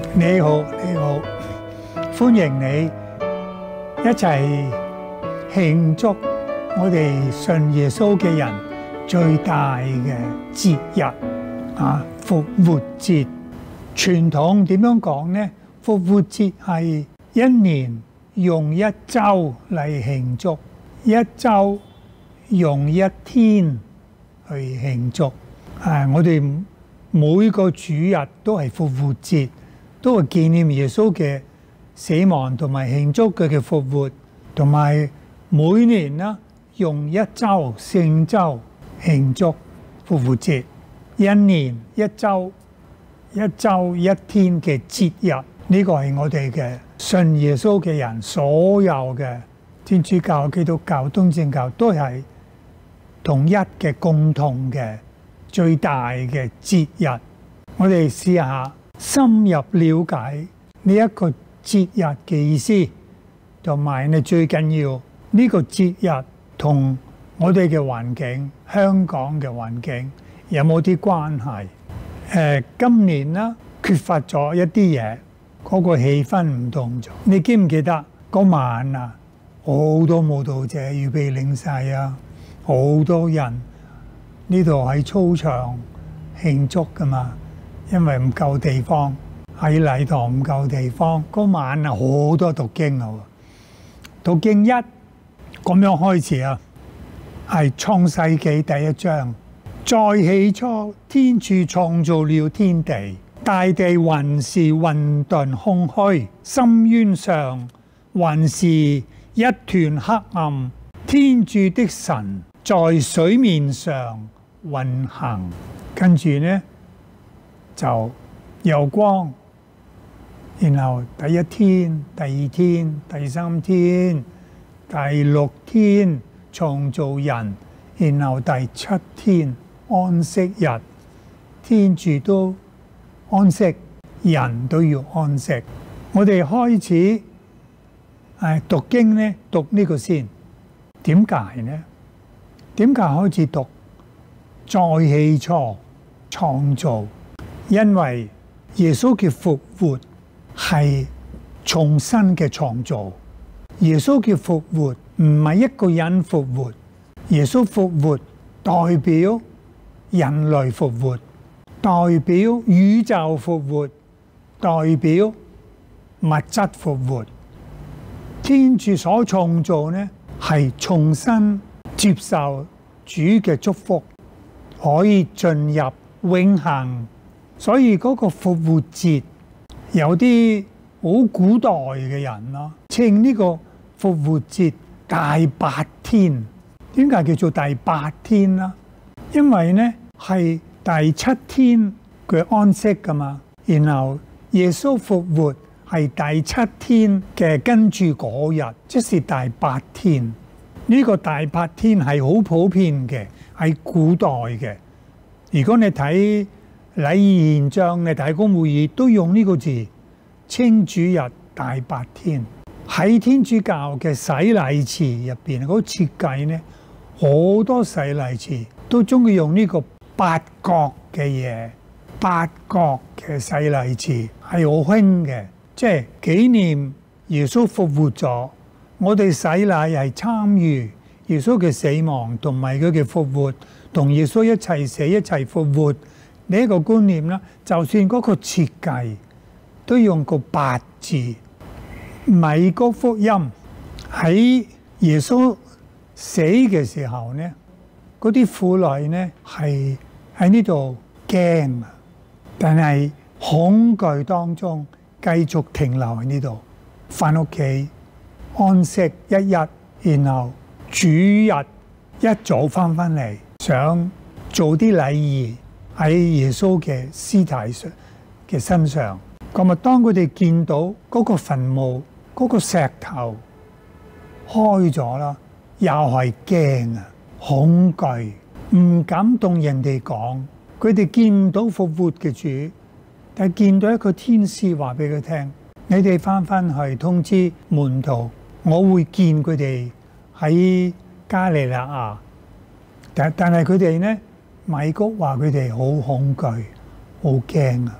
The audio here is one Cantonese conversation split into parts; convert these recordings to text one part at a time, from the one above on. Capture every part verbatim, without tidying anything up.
你好，你好，歡迎你一齊慶祝我哋信耶穌嘅人最大嘅節日啊！復活節傳統點樣講呢？復活節係一年用一週嚟慶祝，一週用一天去慶祝。啊！我哋每個主日都係復活節，都係紀念耶穌嘅死亡同埋慶祝佢嘅復活，同埋每年啦用一週聖週慶祝復活節，一年一週一週一天嘅節日。呢個係我哋嘅信耶穌嘅人，所有嘅天主教、基督教、東正教都係同一嘅共同嘅最大嘅節日。我哋試下深入了解呢一個節日嘅意思，同埋你最緊要呢個節日同我哋嘅環境、香港嘅環境有冇啲關係？誒、呃，今年啦缺乏咗一啲嘢，嗰個氣氛唔同咗。你記唔記得嗰晚啊，好多舞蹈者預備領洗啊，好多人呢度喺操場慶祝噶嘛，因為唔夠地方，喺禮堂唔夠地方。嗰晚啊好多讀經啊，讀經一咁樣開始啊，係創世紀第一章。在起初，天主創造了天地，大地還是混沌空虛，深淵上還是一團黑暗。天主的神在水面上運行，跟住呢就有光，然後第一天、第二天、第三天、第六天創造人，然後第七天安息日，天主都安息，人都要安息。我哋開始誒讀經呢，讀呢個先。點解呢？點解開始讀在起初創造？因為耶穌嘅復活係重新嘅創造。耶穌嘅復活唔係一個人復活，耶穌復活代表人類復活，代表宇宙復活，代表物質復活。天主所創造呢，係重新接受主嘅祝福，可以進入永恆。所以嗰個復活節有啲好古代嘅人咯，稱呢個復活節大八天。點解叫做第八天啦？因為呢係第七天佢安息噶嘛，然後耶穌復活係第七天嘅跟住嗰日，即是第八天。呢個第八天係好普遍嘅，係古代嘅。如果你睇禮儀憲章，你睇公會議都用呢個字，稱主日大八天。喺天主教嘅洗禮詞入邊，嗰個設計呢，好多洗禮詞都中意用呢個八角嘅嘢，八角嘅洗禮詞係好興嘅，即係紀念耶穌復活咗。我哋洗禮係參與耶穌嘅死亡同埋佢嘅復活，同耶穌一齊死一齊復活。呢一個觀念啦，就算嗰個設計都用個八字。米谷福音喺耶穌死嘅時候呢，嗰啲婦女呢係喺呢度驚，但係恐懼當中繼續停留喺呢度，返屋企安息一日，然後主日一早返返嚟，想做啲禮儀喺耶穌嘅屍體上嘅身上。咁啊，當佢哋見到嗰個墳墓嗰個石頭開咗啦，又係驚啊，恐懼，唔敢同人哋講。佢哋見唔到復活嘅主，但係見到一個天使話俾佢聽：你哋返返去通知門徒，我會見佢哋喺加利納亞。但但係佢哋呢，米谷話佢哋好恐懼，好驚啊！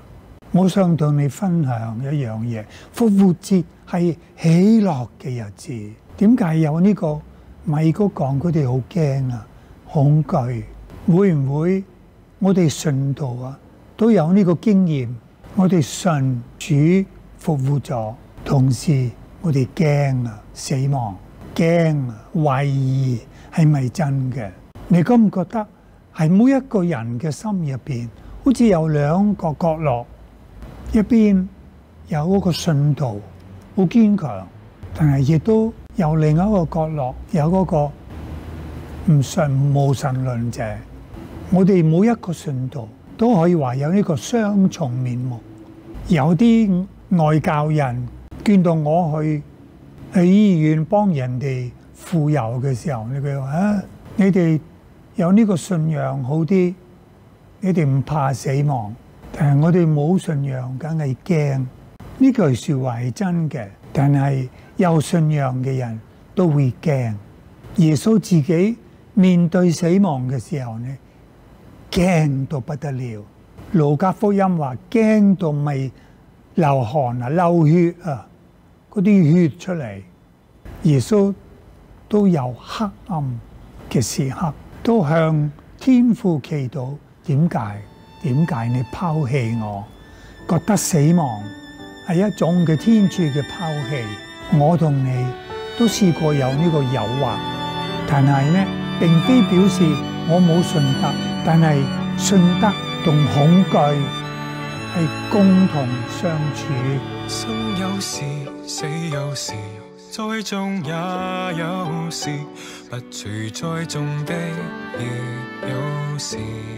我想同你分享一樣嘢，復活節係喜樂嘅日子。點解有呢個米高講佢哋好驚啊、恐懼？會唔會我哋信徒啊都有呢個經驗？我哋信主復活咗，同時我哋驚啊死亡，驚啊懷疑係咪真嘅？你覺唔覺得係每一個人嘅心入邊，好似有兩個角落？一邊有嗰個信徒好堅強，但係亦都有另一個角落有嗰個唔信無神論者。我哋每一個信徒都可以話有呢個雙重面目。有啲外教人見到我去去醫院幫人哋傅油嘅時候，你佢話啊，你哋有呢個信仰好啲，你哋唔怕死亡。但係我哋冇信仰，梗係驚。呢句說話係真嘅，但係有信仰嘅人都會驚。耶穌自己面對死亡嘅時候呢，驚到不得了。路加福音話驚到咪流汗啊、流血啊，嗰啲血出嚟。耶穌都有黑暗嘅時刻，都向天父祈禱，點解？點解你拋棄我？覺得死亡係一種嘅天主嘅拋棄。我同你都試過有呢個誘惑，但係呢並非表示我冇信德，但係信德同恐懼係共同相處。 生有時，死有時，栽種也有時，不住栽種的亦有時。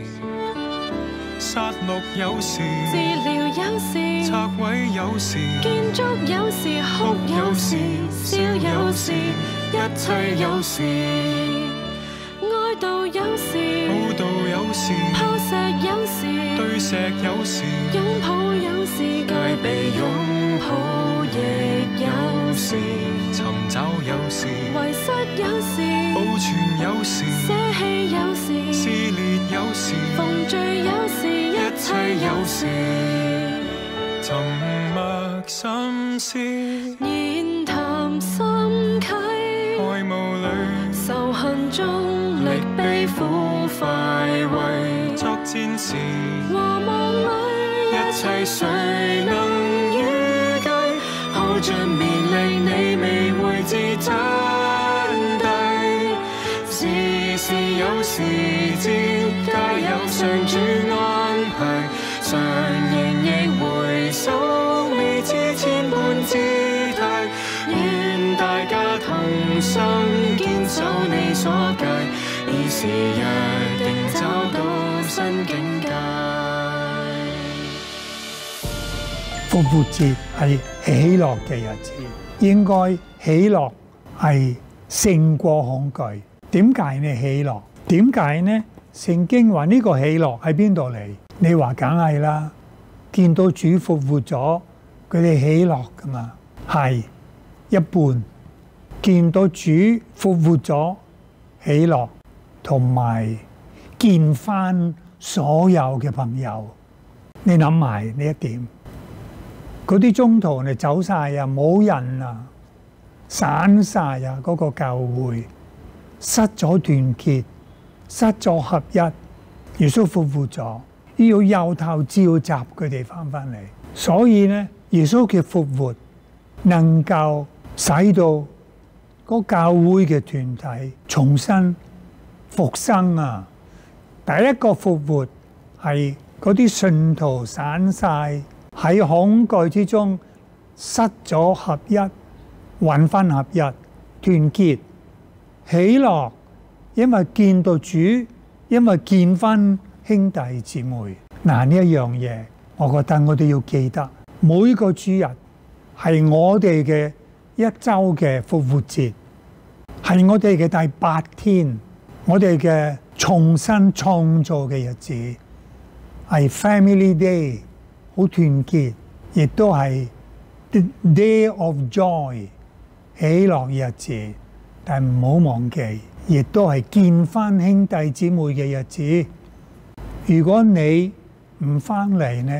殺戮有時， 治療有時， 拆毀有時， 建築有時，哭有時，笑有時，一切有時，愛悼有時， 報道有時， 拋石有時， 對石有時， 擁抱有時，該被擁抱亦有時， 尋找有時， 遺失有時， 保存有時， 捨棄有時， 撕裂有時， 逢聚有時，一切有時， 沉默心思， 言談心契， 愛慕裏仇恨中力悲苦快慰， 作戰時和夢裏一切誰能預計？耗盡綿力你未會知真諦，事事有時節，皆有上主安排。常仍亦回首，未知千般姿態。願大家同心堅守你所戒，而是約定找到新境界。 復活節係喜樂嘅日子，應該喜樂係勝過恐懼。點解呢？喜樂點解呢？聖經話呢個喜樂喺邊度嚟？你話梗係啦，見到主復活咗，佢哋喜樂噶嘛？係一半見到主復活咗，喜樂，同埋見翻所有嘅朋友。你諗埋呢一點，嗰啲中途你走晒啊，冇人啊，散晒啊，嗰個教會失咗團結，失咗合一。耶穌復活咗，要由頭召集佢哋翻返嚟。所以呢，耶穌嘅復活能夠使到嗰教會嘅團體重新復生啊！第一個復活係嗰啲信徒散晒，喺恐懼之中失咗合一，揾翻合一，團結喜樂，因為見到主，因為見翻兄弟姊妹。嗱，呢一樣嘢，我覺得我哋要記得，每個主日係我哋嘅一週嘅復活節，係我哋嘅第八天，我哋嘅重新創造嘅日子，係 Family Day， 好團結，亦都係 The Day of Joy， 喜樂日子。但唔好忘記，亦都係見翻兄弟姊妹嘅日子。如果你唔翻嚟呢，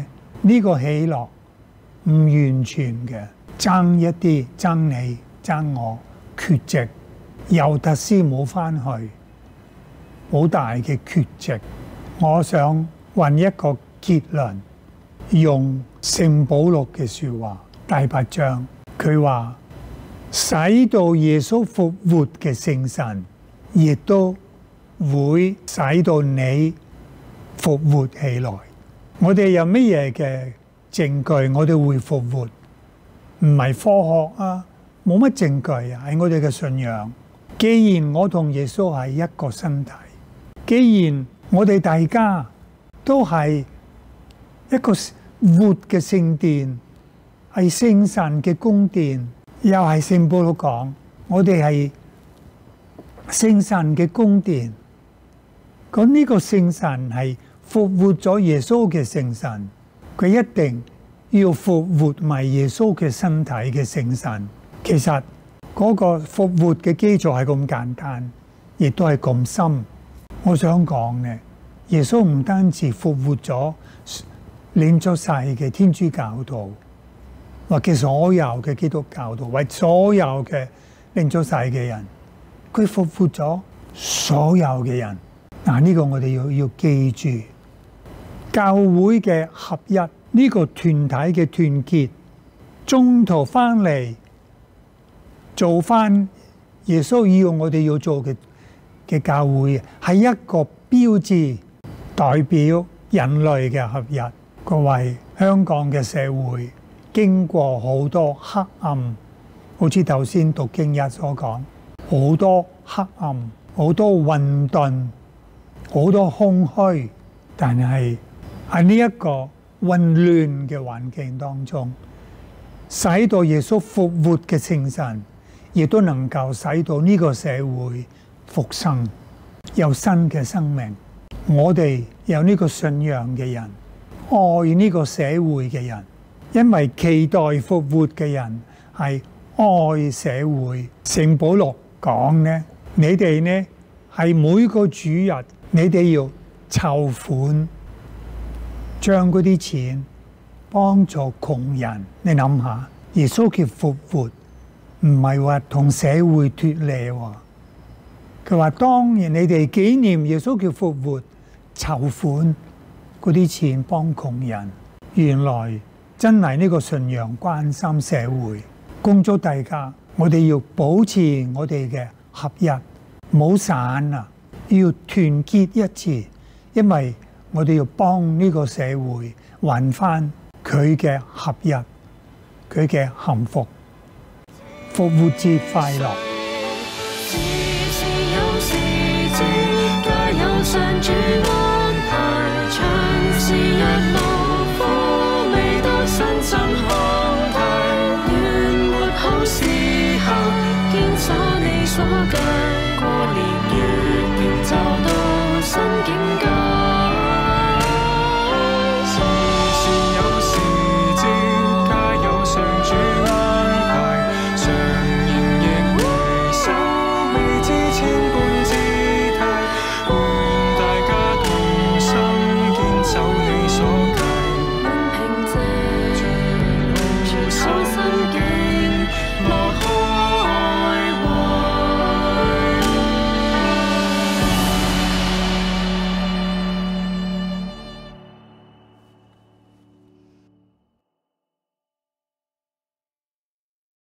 呢個喜樂唔完全嘅，爭一啲，爭你，爭我，缺席。尤特斯冇返去，好大嘅缺席。我想揾一個結論，用聖保祿嘅説話，第八章，佢話使到耶穌復活嘅聖神，亦都會使到你復活起來。我哋有乜嘢嘅證據？我哋會復活，唔係科學啊，冇乜證據啊，係我哋嘅信仰。既然我同耶穌係一個身體，既然我哋大家都係一個活嘅聖殿，係聖神嘅宮殿，又係聖保祿講，我哋係聖神嘅宮殿。咁呢個聖神係復活咗耶穌嘅聖神，佢一定要復活埋耶穌嘅身體嘅聖神。其實嗰個復活嘅基礎係咁簡單，亦都係咁深。我想講呢，耶穌唔單止復活咗領咗世嘅天主教徒，或者所有嘅基督教徒，或所有嘅領咗世嘅人，佢復活咗所有嘅人。嗱，呢個我哋要要記住，教會嘅合一，呢個團體嘅團結，中途翻嚟做翻耶穌要我哋要做嘅嘅教會，係一個標誌，代表人類嘅合一。各位，香港嘅社會經過好多黑暗，好似頭先讀經一所講，好多黑暗，好多混沌，好多空虛。但係喺呢一個混亂嘅環境當中，使到耶穌復活嘅聖神，亦都能夠使到呢個社會復生，有新嘅生命。我哋有呢個信仰嘅人，愛呢個社會嘅人，因為期待復活嘅人係愛社會。聖保祿講呢，你哋呢係每個主日，你哋要籌款，將嗰啲錢幫助窮人。你諗下，耶穌嘅復活唔係話同社會脫離喎。佢話當然你哋紀念耶穌嘅復活，籌款嗰啲錢幫窮人。原來真係呢個信仰關心社會。恭祝大家，我哋要保持我哋嘅合一，唔好散啊！要團結一致，因為我哋要幫呢個社會還翻佢嘅合一，佢嘅幸福。復活節快樂！ 事事有時節，皆有上主安排。長時日勞苦，未得身心康泰。願活好時候，堅守你所計。